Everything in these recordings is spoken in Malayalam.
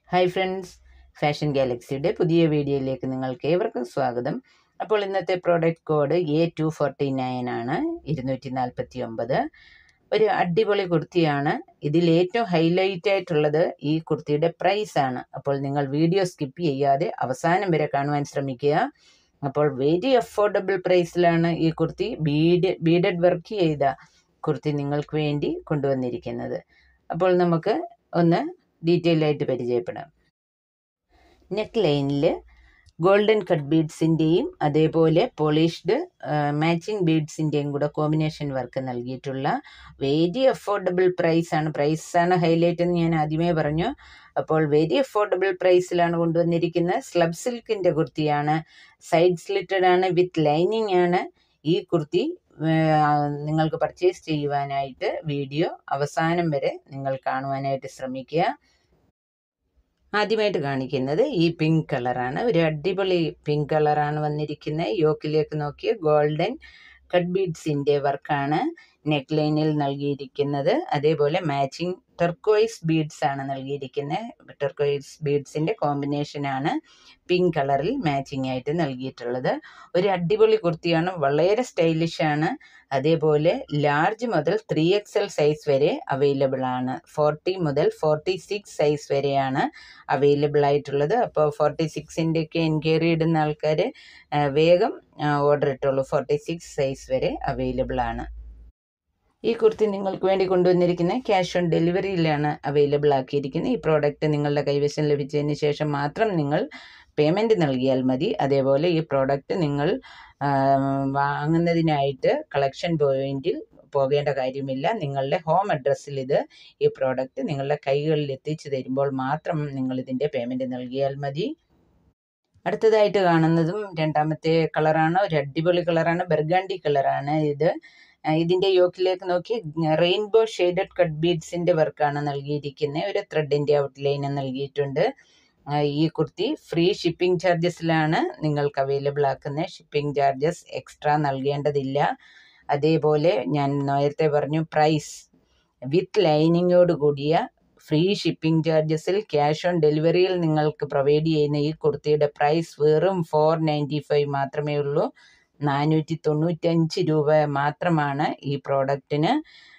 ഹായ് ഫ്രണ്ട്സ്, ഫാഷൻ ഗാലക്സിയുടെ പുതിയ വീഡിയോയിലേക്ക് നിങ്ങൾക്ക് ഏവർക്കും സ്വാഗതം. അപ്പോൾ ഇന്നത്തെ പ്രോഡക്റ്റ് കോഡ് A249 ആണ്, 249. ഒരു അടിപൊളി കുർത്തിയാണ്. ഇതിൽ ഏറ്റവും ഹൈലൈറ്റ് ആയിട്ടുള്ളത് ഈ കുർത്തിയുടെ പ്രൈസാണ്. അപ്പോൾ നിങ്ങൾ വീഡിയോ സ്കിപ്പ് ചെയ്യാതെ അവസാനം വരെ കാണുവാൻ ശ്രമിക്കുക. അപ്പോൾ വെരി അഫോർഡബിൾ പ്രൈസിലാണ് ഈ കുർത്തി ബീഡഡ് വർക്ക് ചെയ്ത കുർത്തി നിങ്ങൾക്ക് വേണ്ടി കൊണ്ടുവന്നിരിക്കുന്നത്. അപ്പോൾ നമുക്ക് ഒന്ന് ഡീറ്റെയിൽ ആയിട്ട് പരിചയപ്പെടാം. നെക്ക് ലൈനിൽ ഗോൾഡൻ കട്ട് ബീഡ്സിൻ്റെയും അതേപോലെ പോളിഷ്ഡ് മാച്ചിങ് ബീഡ്സിൻ്റെയും കൂടെ കോമ്പിനേഷൻ വർക്ക് നൽകിയിട്ടുള്ള വെരി അഫോർഡബിൾ പ്രൈസാണ് ഹൈലൈറ്റ് എന്ന് ഞാൻ ആദ്യമേ പറഞ്ഞു. അപ്പോൾ വെരി അഫോർഡബിൾ പ്രൈസിലാണ് കൊണ്ടുവന്നിരിക്കുന്നത്. സ്ലബ് സിൽക്കിൻ്റെ കുർത്തിയാണ്, സൈഡ് സ്ലിറ്റഡ് ആണ്, വിത്ത് ലൈനിങ് ആണ്. ഈ കുർത്തി നിങ്ങൾക്ക് പർച്ചേസ് ചെയ്യുവാനായിട്ട് വീഡിയോ അവസാനം വരെ നിങ്ങൾ കാണുവാനായിട്ട് ശ്രമിക്കുക. ആദ്യമായിട്ട് കാണിക്കുന്നത് ഈ പിങ്ക് കളറാണ്. ഒരു അടിപൊളി പിങ്ക് കളറാണ് വന്നിരിക്കുന്നത്. യോക്കിലേക്ക് നോക്കിയ ഗോൾഡൻ കട്ട് ബീഡ്സിൻ്റെ വർക്കാണ് നെക്ക് ലൈനിൽ നൽകിയിരിക്കുന്നത്. അതേപോലെ മാച്ചിങ് ടെർക്കോയിസ് ബീഡ്സ് ആണ് നൽകിയിരിക്കുന്നത്. ടെർക്കോയിസ് ബീഡ്സിൻ്റെ കോമ്പിനേഷനാണ് പിങ്ക് കളറിൽ മാച്ചിങ് ആയിട്ട് നൽകിയിട്ടുള്ളത്. ഒരു അടിപൊളി കുർത്തിയാണ്, വളരെ സ്റ്റൈലിഷാണ്. അതേപോലെ ലാർജ് മുതൽ 3XL സൈസ് വരെ അവൈലബിൾ ആണ്. 40 മുതൽ 46 സൈസ് വരെയാണ് അവൈലബിൾ ആയിട്ടുള്ളത്. അപ്പോൾ 46-ൻ്റെയൊക്കെ എൻക്വയറി ഇടുന്ന ആൾക്കാർ വേഗം ഓർഡർ ഇട്ടുള്ളൂ. 46 സൈസ് വരെ അവൈലബിൾ ആണ്. ഈ കുർത്തി നിങ്ങൾക്ക് വേണ്ടി കൊണ്ടുവന്നിരിക്കുന്നത് ക്യാഷ് ഓൺ ഡെലിവറിയിലാണ് അവൈലബിൾ ആക്കിയിരിക്കുന്നത്. ഈ പ്രോഡക്റ്റ് നിങ്ങളുടെ കൈവശം ലഭിച്ചതിന് ശേഷം മാത്രം നിങ്ങൾ പേയ്മെൻറ്റ് നൽകിയാൽ മതി. അതേപോലെ ഈ പ്രോഡക്റ്റ് നിങ്ങൾ വാങ്ങുന്നതിനായിട്ട് കളക്ഷൻ പോയിന്റിൽ പോകേണ്ട കാര്യമില്ല. നിങ്ങളുടെ ഹോം അഡ്രസ്സിൽ ഈ പ്രോഡക്റ്റ് നിങ്ങളുടെ കൈകളിൽ എത്തിച്ചു തരുമ്പോൾ മാത്രം നിങ്ങളിതിൻ്റെ പേയ്മെൻറ്റ് നൽകിയാൽ മതി. അടുത്തതായിട്ട് കാണുന്നതും രണ്ടാമത്തെ കളറാണ്. ഒരു അടിപൊളി കളറാണ്, ബർഗാണ്ടി കളറാണ് ഇത്. ഇതിൻ്റെ യോക്കിലേക്ക് നോക്കി റെയിൻബോ ഷെയ്ഡഡ് കട്ട് ബീഡ്സിൻ്റെ വർക്കാണ് നൽകിയിരിക്കുന്നത്. ഒരു ത്രെഡിൻ്റെ ഔട്ട്ലൈന് നൽകിയിട്ടുണ്ട്. ഈ കുർത്തി ഫ്രീ ഷിപ്പിംഗ് ചാർജസിലാണ് നിങ്ങൾക്ക് അവൈലബിൾ ആക്കുന്നത്. ഷിപ്പിംഗ് ചാർജസ് എക്സ്ട്രാ നൽകേണ്ടതില്ല. അതേപോലെ ഞാൻ നേരത്തെ പറഞ്ഞു, പ്രൈസ് വിത്ത് ലൈനിങ്ങോട് കൂടിയ ഫ്രീ ഷിപ്പിംഗ് ചാർജസിൽ ക്യാഷ് ഓൺ ഡെലിവറിയിൽ നിങ്ങൾക്ക് പ്രൊവൈഡ് ചെയ്യുന്ന ഈ കുർത്തിയുടെ പ്രൈസ് വെറും 495 മാത്രമേ ഉള്ളൂ. 495 രൂപ മാത്രമാണ് ഈ പ്രോഡക്റ്റിന്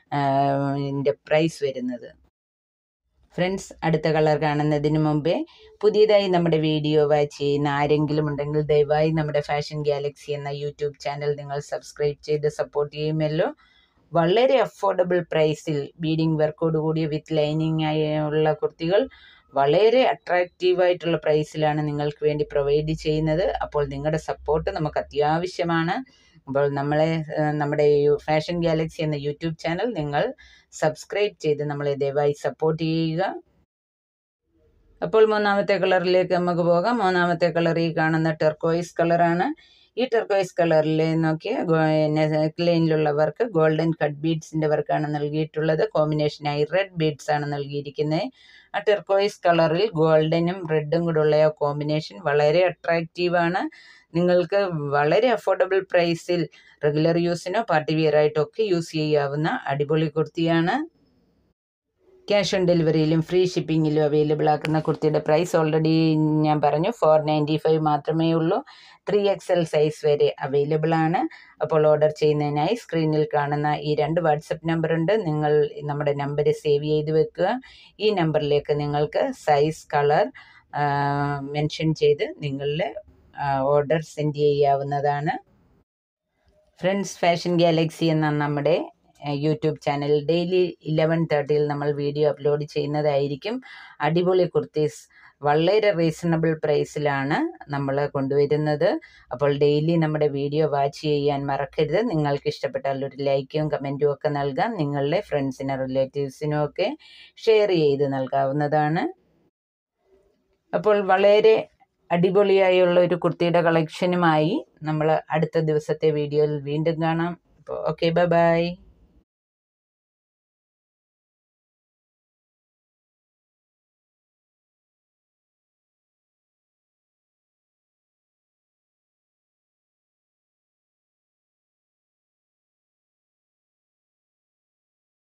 പ്രൈസ് വരുന്നത്. ഫ്രണ്ട്സ്, അടുത്ത കളർ കാണുന്നതിന് മുമ്പേ പുതിയതായി നമ്മുടെ വീഡിയോ വാച്ച് ചെയ്യുന്ന ആരെങ്കിലും ഉണ്ടെങ്കിൽ ദയവായി നമ്മുടെ ഫാഷൻ ഗാലക്സി എന്ന യൂട്യൂബ് ചാനൽ നിങ്ങൾ സബ്സ്ക്രൈബ് ചെയ്ത് സപ്പോർട്ട് ചെയ്യുമല്ലോ. വളരെ അഫോർഡബിൾ പ്രൈസിൽ ബീഡിങ് വർക്കോട് കൂടിയ വിത്ത് ലൈനിങ് ആയുള്ള കുർത്തികൾ വളരെ അട്രാക്റ്റീവായിട്ടുള്ള പ്രൈസിലാണ് നിങ്ങൾക്ക് വേണ്ടി പ്രൊവൈഡ് ചെയ്യുന്നത്. അപ്പോൾ നിങ്ങളുടെ സപ്പോർട്ട് നമുക്ക് അത്യാവശ്യമാണ്. അപ്പോൾ നമ്മുടെ ഫാഷൻ ഗാലക്സി എന്ന യൂട്യൂബ് ചാനൽ നിങ്ങൾ സബ്സ്ക്രൈബ് ചെയ്ത് നമ്മളെ ദയവായി സപ്പോർട്ട് ചെയ്യുക. അപ്പോൾ മൂന്നാമത്തെ കളറിലേക്ക് നമുക്ക് പോകാം. മൂന്നാമത്തെ കളർ ഈ കാണുന്ന ടെർക്കോയിസ് കളറാണ്. ഈ ടെർക്കോയിസ് കളറിൽ നോക്കിയ നെക്ക് ലൈനിലുള്ള വർക്ക് ഗോൾഡൻ കട്ട് ബീഡ്സിൻ്റെ വർക്കാണ് നൽകിയിട്ടുള്ളത്. കോമ്പിനേഷനായി റെഡ് ബീഡ്സ് ആണ് നൽകിയിരിക്കുന്നത്. ആ ടെർക്കോയിസ് കളറിൽ ഗോൾഡനും റെഡും കൂടെ ഉള്ള കോമ്പിനേഷൻ വളരെ അട്രാക്റ്റീവാണ്. നിങ്ങൾക്ക് വളരെ അഫോർഡബിൾ പ്രൈസിൽ റെഗുലർ യൂസിനോ പാർട്ടി വെയർ ആയിട്ടൊക്കെ യൂസ് ചെയ്യാവുന്ന അടിപൊളി കുർത്തിയാണ്. ക്യാഷ് ഓൺ ഡെലിവറിയിലും ഫ്രീ ഷിപ്പിങ്ങിലും അവൈലബിൾ ആക്കുന്ന കുർത്തിയുടെ പ്രൈസ് ഓൾറെഡി ഞാൻ പറഞ്ഞു, 495 മാത്രമേ ഉള്ളൂ. 3XL സൈസ് വരെ അവൈലബിൾ ആണ്. അപ്പോൾ ഓർഡർ ചെയ്യുന്നതിനായി സ്ക്രീനിൽ കാണുന്ന ഈ 2 വാട്സപ്പ് നമ്പർ ഉണ്ട്. നിങ്ങൾ നമ്മുടെ നമ്പർ സേവ് ചെയ്ത് വെക്കുക. ഈ നമ്പറിലേക്ക് നിങ്ങൾക്ക് സൈസ്, കളർ മെൻഷൻ ചെയ്ത് നിങ്ങളുടെ ഓർഡർ സെൻഡ് ചെയ്യാവുന്നതാണ്. ഫ്രണ്ട്സ്, ഫാഷൻ ഗാലക്സി എന്ന നമ്മുടെ യൂട്യൂബ് ചാനൽ ഡെയിലി 11:30 നമ്മൾ വീഡിയോ അപ്ലോഡ് ചെയ്യുന്നതായിരിക്കും. അടിപൊളി കുർത്തീസ് വളരെ റീസണബിൾ പ്രൈസിലാണ് നമ്മൾ കൊണ്ടുവരുന്നത്. അപ്പോൾ ഡെയിലി നമ്മുടെ വീഡിയോ വാച്ച് ചെയ്യാൻ മറക്കരുത്. നിങ്ങൾക്ക് ഇഷ്ടപ്പെട്ടാൽ ഒരു ലൈക്കും കമൻറ്റും ഒക്കെ നൽകാം. നിങ്ങളുടെ ഫ്രണ്ട്സിനും റിലേറ്റീവ്സിനും ഒക്കെ ഷെയർ ചെയ്ത് നൽകാവുന്നതാണ്. അപ്പോൾ വളരെ അടിപൊളിയായുള്ള ഒരു കുർത്തിയുടെ കളക്ഷനുമായി നമ്മൾ അടുത്ത ദിവസത്തെ വീഡിയോയിൽ വീണ്ടും കാണാം. അപ്പോൾ ഓക്കെ, ബൈ.